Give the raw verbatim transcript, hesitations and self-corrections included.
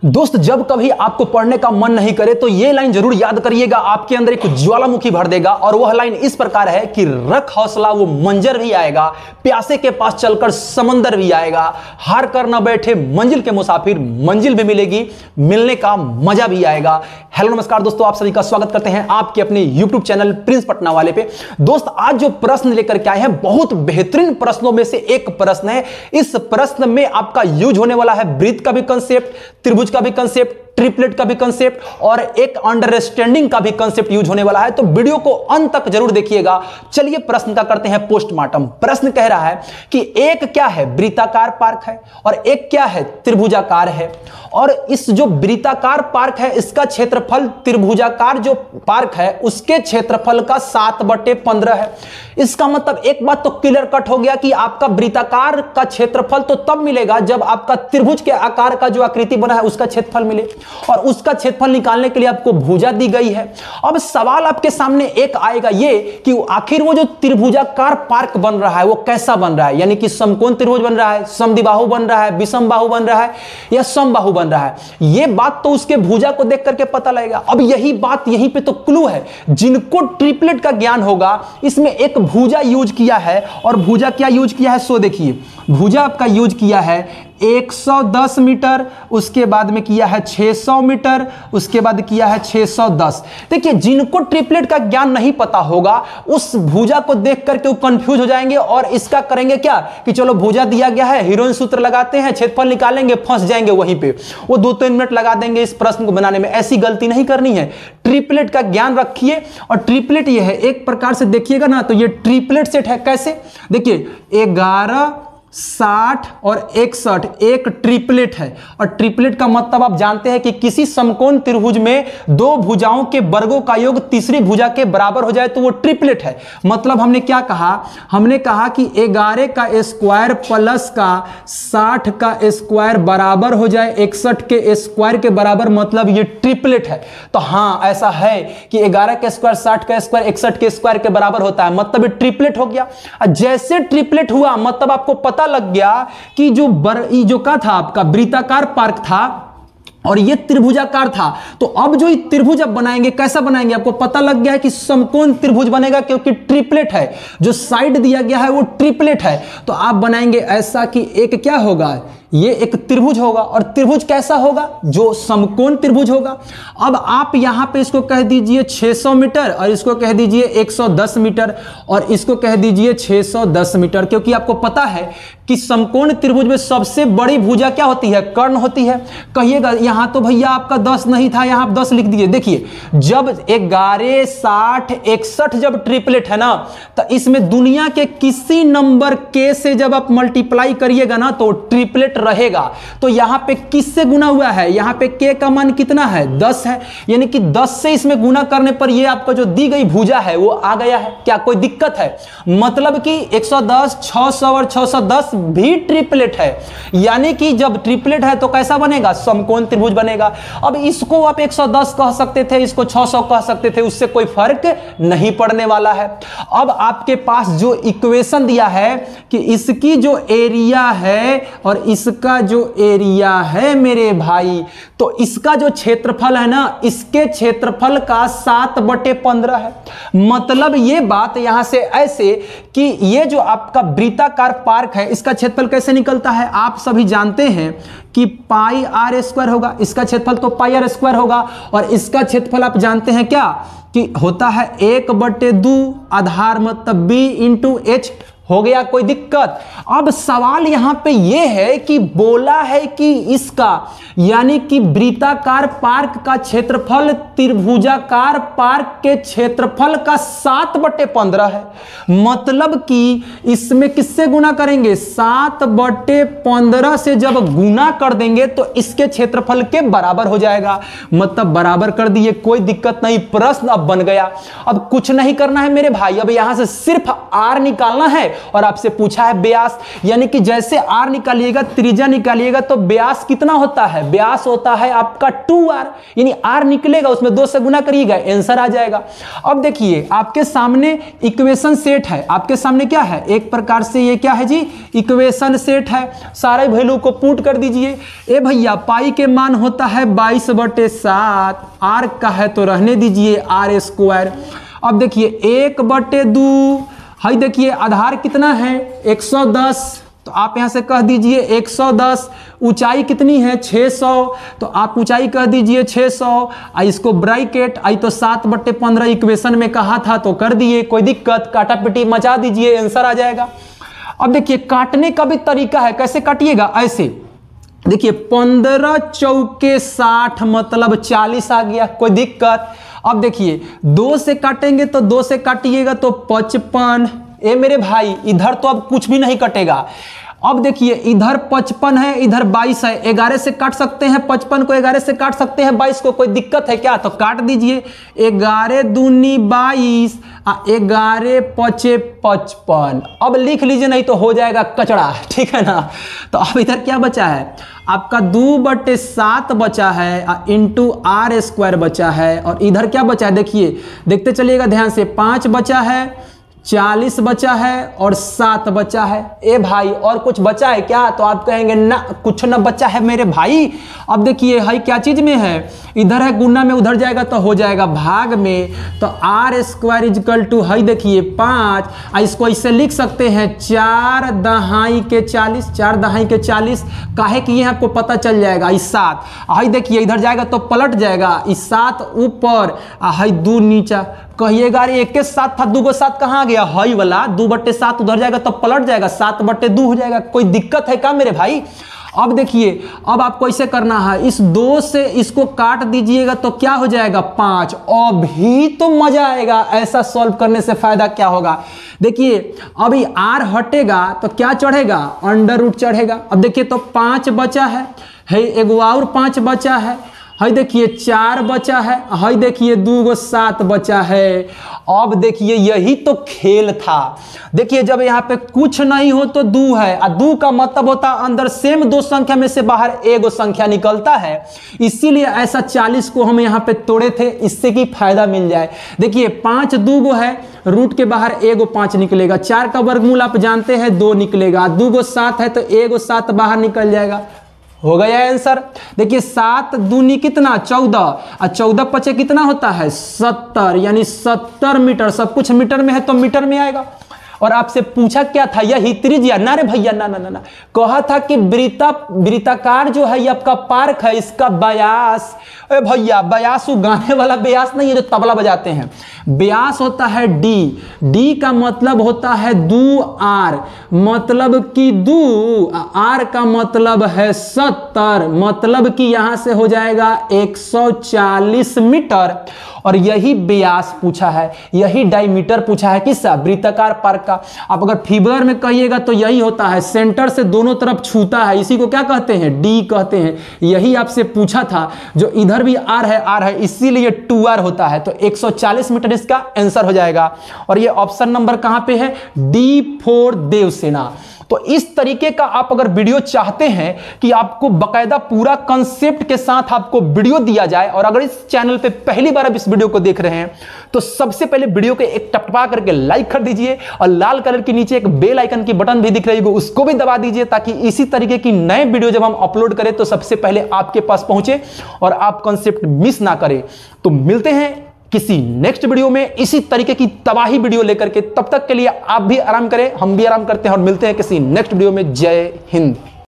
दोस्त, जब कभी आपको पढ़ने का मन नहीं करे तो ये लाइन जरूर याद करिएगा, आपके अंदर एक ज्वालामुखी भर देगा। और वह लाइन इस प्रकार है कि रख हौसला वो मंजर भी आएगा, प्यासे के पास चलकर समंदर भी आएगा, हार कर न बैठे मंजिल के मुसाफिर, मंजिल भी मिलेगी, मिलने का मजा भी आएगा। हेलो नमस्कार दोस्तों, आप सभी का स्वागत करते हैं आपके अपने यूट्यूब चैनल प्रिंस पटना वाले पे। दोस्त, आज जो प्रश्न लेकर के आए हैं बहुत बेहतरीन प्रश्नों में से एक प्रश्न है। इस प्रश्न में आपका यूज होने वाला है वृत्त का भी कंसेप्ट, त्रिभुज का भी कंसेप्ट, ट्रिपलेट का भी कंसेप्ट और एक अंडरस्टैंडिंग का भी कंसेप्ट यूज होने वाला है, तो वीडियो को अंत तक जरूर देखिएगा। चलिए प्रश्न का करते हैं पोस्टमार्टम। प्रश्न कह रहा है कि एक क्या है वृत्ताकार पार्क है और एक क्या है त्रिभुजाकार है, और इस जो वृत्ताकार पार्क है इसका क्षेत्रफल त्रिभुजाकार जो पार्क है उसके क्षेत्रफल का सात बटे पंद्रह है। इसका मतलब एक बात तो क्लियर कट हो गया कि आपका वृत्ताकार का क्षेत्रफल तो तब मिलेगा जब आपका त्रिभुज के आकार का जो आकृति बना है उसका क्षेत्रफल मिले, और उसका क्षेत्रफल निकालने के लिए आपको भुजा दी गई है। अब सवाल आपके सामने एक आएगा ये कि आखिर वो जो त्रिभुजाकार पार्क बन रहा है वो कैसा बन रहा है, यानी कि समकोण त्रिभुज बन रहा है, समद्विबाहु बन रहा है, विषम बाहु बन रहा है या समबाहु बन रहा है। ये बात तो उसके भुजा को देख करके पता लगेगा। अब यही बात, यहीं पे तो क्लू है। जिनको ट्रिपलेट का ज्ञान होगा इसमें एक भुजा यूज किया है, और भुजा क्या यूज किया है सो देखिए। भुजा आपका यूज किया है एक सौ दस मीटर, उसके बाद में किया है छह सौ मीटर, उसके बाद किया है छह सौ दस। देखिए, जिनको ट्रिपलेट का ज्ञान नहीं पता होगा उस भुजा को देख करके वो कंफ्यूज हो जाएंगे और इसका करेंगे क्या कि चलो भुजा दिया गया है, हीरोइन सूत्र लगाते हैं, क्षेत्रफल निकालेंगे, फंस जाएंगे वहीं पे। वो दो तीन मिनट लगा देंगे इस प्रश्न को बनाने में। ऐसी गलती नहीं करनी है। ट्रिपलेट का ज्ञान रखिए। और ट्रिपलेट ये है, एक प्रकार से देखिएगा ना तो ये ट्रिपलेट सेट है। कैसे? देखिए, ग्यारह, साठ और इकसठ एक ट्रिपलेट है। और ट्रिपलेट का मतलब आप जानते हैं कि किसी समकोण त्रिभुज में दो भुजाओं के वर्गों का योग तीसरी भुजा के बराबर हो जाए तो वो ट्रिपलेट है। मतलब हमने क्या कहा? हमने कहा कि ग्यारह का स्क्वायर प्लस का साठ का स्क्वायर बराबर हो जाए इकसठ के स्क्वायर के बराबर, मतलब ये ट्रिपलेट है। तो हाँ, ऐसा है कि ग्यारह का स्क्वायर साठ का स्क्वायर इकसठ के स्क्वायर के बराबर होता है, मतलब ये ट्रिपलेट हो गया। जैसे ट्रिपलेट हुआ मतलब आपको पता लग गया कि जो बर जो का था आपका वृत्ताकार पार्क था और ये त्रिभुजाकार था। तो अब जो ये त्रिभुज अब बनाएंगे, कैसा बनाएंगे? आपको पता लग गया है कि समकोण त्रिभुज बनेगा क्योंकि ट्रिपलेट है। जो साइड दिया गया है वो ट्रिपलेट है। तो आप बनाएंगे ऐसा कि एक क्या होगा, ये एक त्रिभुज होगा। और त्रिभुज कैसा होगा? जो समकोण त्रिभुज होगा। अब आप यहां पे इसको कह दीजिए छह सौ मीटर और इसको कह दीजिए एक सौ दस मीटर और इसको कह दीजिए छह सौ दस मीटर, क्योंकि आपको पता है कि समकोण त्रिभुज में सबसे बड़ी भुजा क्या होती है? कर्ण होती है। कहिएगा यहां तो भैया आपका दस नहीं था, यहां आप दस लिख दीजिए। देखिए, जब ग्यारह, साठ, इकसठ जब ट्रिपलेट है ना, तो इसमें दुनिया के किसी नंबर के से जब आप मल्टीप्लाई करिएगा ना तो ट्रिपलेट रहेगा। तो यहां पे किससे गुना हुआ है? यहां पे के का मान कितना है? दस है, यानी कि दस से इसमें गुना करने पर ये आपका जो दी गई भुजा है वो आ गया है। क्या कोई दिक्कत है? मतलब कि एक सौ दस, छह सौ और छह सौ दस भी ट्रिपलेट है। यानी कि जब ट्रिपलेट है तो कैसा बनेगा? समकोण त्रिभुज बनेगा। अब इसको आप एक सौ दस कह सकते थे, इसको छह सौ कह सकते थे, उससे कोई फर्क नहीं पड़ने वाला है। अब आपके पास जो इक्वेशन दिया है कि इसकी जो एरिया है और इसका जो एरिया है मेरे भाई, तो इसका जो क्षेत्रफल है ना, इसके क्षेत्रफल का सात बटे पंद्रह है। मतलब ये बात यहां से ऐसे कि ये जो आपका वृत्ताकार पार्क है इसका क्षेत्रफल कैसे निकलता है? आप सभी जानते हैं कि पाई आर स्क्वायर होगा। इसका क्षेत्रफल तो पाई आर स्क्वायर होगा, और इसका क्षेत्रफल आप जानते हैं क्या कि होता है एक बटे दो आधार मतलब बी इंटू एच। हो गया कोई दिक्कत? अब सवाल यहां पे यह है कि बोला है कि इसका यानी कि वृत्ताकार पार्क का क्षेत्रफल त्रिभुजाकार पार्क के क्षेत्रफल का सात बटे पंद्रह है। मतलब कि इसमें किससे गुना करेंगे? सात बटे पंद्रह से जब गुना कर देंगे तो इसके क्षेत्रफल के बराबर हो जाएगा। मतलब बराबर कर दिए, कोई दिक्कत नहीं। प्रश्न अब बन गया। अब कुछ नहीं करना है मेरे भाई, अब यहां से सिर्फ आर निकालना है और आपसे पूछा है व्यास, यानी कि जैसे आर निकालिएगा त्रिज्या निकालिएगा तो व्यास कितना होता है, व्यास होता है आपका टू आर, यानी आर निकलेगा उसमें दो से गुना करिएगा, आंसर आ जाएगा। अब देखिए आपके सामने इक्वेशन सेट है, आपके सामने क्या है, एक प्रकार से ये क्या है जी, इक्वेशन सेट है। सारे वैल्यू को पुट कर दीजिए। ए भैया पाई के मान होता है बाईस बटे सात, आर का है तो रहने दीजिए आर स्क्वायर। अब देखिए एक बटे दो, हाई देखिए आधार कितना है एक सौ दस, तो आप यहां से कह दीजिए एक सौ दस। ऊंचाई कितनी है छह सौ, तो आप ऊंचाई कह दीजिए छह सौ। इसको ब्रैकेट आई तो सात बट्टे पंद्रह इक्वेशन में कहा था तो कर दिए, कोई दिक्कत, काटा पिटी मचा दीजिए, आंसर आ जाएगा। अब देखिए काटने का भी तरीका है, कैसे काटिएगा, ऐसे देखिए पंद्रह चौके साठ मतलब चालीस आ गया, कोई दिक्कत। अब देखिए दो से काटेंगे तो दो से काटिएगा तो पचपन। ए मेरे भाई इधर तो अब कुछ भी नहीं कटेगा। अब देखिए इधर पचपन है इधर बाईस है, ग्यारह से काट सकते हैं पचपन को, ग्यारह से काट सकते हैं बाईस को, कोई दिक्कत है क्या, तो काट दीजिए। ग्यारह दूनी बाईस, ग्यारह पचे पचपन। अब लिख लीजिए नहीं तो हो जाएगा कचड़ा, ठीक है ना। तो अब इधर क्या बचा है आपका दो बटे सात बचा है इंटू आर स्क्वायर बचा है, और इधर क्या बचा है देखिए, देखते चलिएगा ध्यान से, पांच बचा है, चालीस बचा है और सात बचा है। ए भाई और कुछ बचा है क्या, तो आप कहेंगे ना कुछ ना बचा है मेरे भाई। अब देखिए हाई क्या चीज में है, इधर है गुना में, उधर जाएगा तो हो जाएगा भाग में, तो आर स्क्वायर इजकल टू हाई देखिए पाँच, इसको इसे लिख सकते हैं चार दहाई के चालीस, चार दहाई के चालीस, काहे कि ये आपको पता चल जाएगा। इस सात हाई देखिए इधर जाएगा तो पलट जाएगा, इस सात ऊपर हाई दो नीचा, कहिएगा अरे एक के साथ था, दो को साथ कहाँ गया, हाई वाला दो बट्टे सात उधर जाएगा तो पलट जाएगा, सात बट्टे दो हो जाएगा, कोई दिक्कत है क्या मेरे भाई। अब देखिए अब आपको ऐसे करना है, इस दो से इसको काट दीजिएगा तो क्या हो जाएगा पांच। अभी तो मजा आएगा, ऐसा सॉल्व करने से फायदा क्या होगा, देखिए अभी आर हटेगा तो क्या चढ़ेगा, अंडर रूट चढ़ेगा। अब देखिए तो पांच बचा है, है एक और पांच बचा है, हाई देखिए चार बचा है, हाई देखिए दो गो सात बचा है। अब देखिए यही तो खेल था, देखिए जब यहाँ पे कुछ नहीं हो तो दो है, और दो का मतलब होता है अंदर सेम दो संख्या में से बाहर एगो संख्या निकलता है, इसीलिए ऐसा चालीस को हम यहाँ पे तोड़े थे, इससे कि फायदा मिल जाए। देखिए पांच दो गो है, रूट के बाहर एगो पांच निकलेगा, चार का वर्गमूल आप जानते हैं दो निकलेगा, दो गो सात है तो एगो सात बाहर निकल जाएगा, हो गया आंसर। देखिए सात दूनी कितना चौदह, और चौदह पचे कितना होता है सत्तर, यानी सत्तर मीटर, सब कुछ मीटर में है तो मीटर में आएगा। और आपसे पूछा क्या था, यही त्रिज्या, ना रे भैया ना ना ना ना, कहा था कि वृत्ता वृत्ताकार जो है ये आपका पार्क है, इसका व्यास, ए भैया व्यास वो गाने वाला व्यास नहीं है जो तबला बजाते हैं, व्यास होता है डी, डी का मतलब होता है दो आर, मतलब कि दो, आर का मतलब है सत्तर, मतलब कि यहां से हो जाएगा एक सौ चालीस मीटर। और यही व्यास पूछा है, यही डायमीटर पूछा है किसका, वृत्ताकार पार्क का। आप अगर फिगर में कहिएगा तो यही होता है, सेंटर से दोनों तरफ छूता है, इसी को क्या कहते हैं, डी कहते हैं। यही आपसे पूछा था, जो इधर भी आर है आर है इसीलिए टू आर होता है, तो एक सौ चालीस मीटर इसका आंसर हो जाएगा। और ये ऑप्शन नंबर कहां पे है, डी फोर देवसेना। तो इस तरीके का आप अगर वीडियो चाहते हैं कि आपको बकायदा पूरा कंसेप्ट के साथ आपको वीडियो दिया जाए, और अगर इस चैनल पे पहली बार आप इस वीडियो को देख रहे हैं तो सबसे पहले वीडियो को एक टपटपा करके लाइक कर दीजिए, और लाल कलर के नीचे एक बेल आइकन की बटन भी दिख रही है उसको भी दबा दीजिए, ताकि इसी तरीके की नए वीडियो जब हम अपलोड करें तो सबसे पहले आपके पास पहुंचे और आप कंसेप्ट मिस ना करें। तो मिलते हैं किसी नेक्स्ट वीडियो में इसी तरीके की तबाही वीडियो लेकर के, तब तक के लिए आप भी आराम करें, हम भी आराम करते हैं, और मिलते हैं किसी नेक्स्ट वीडियो में। जय हिंद।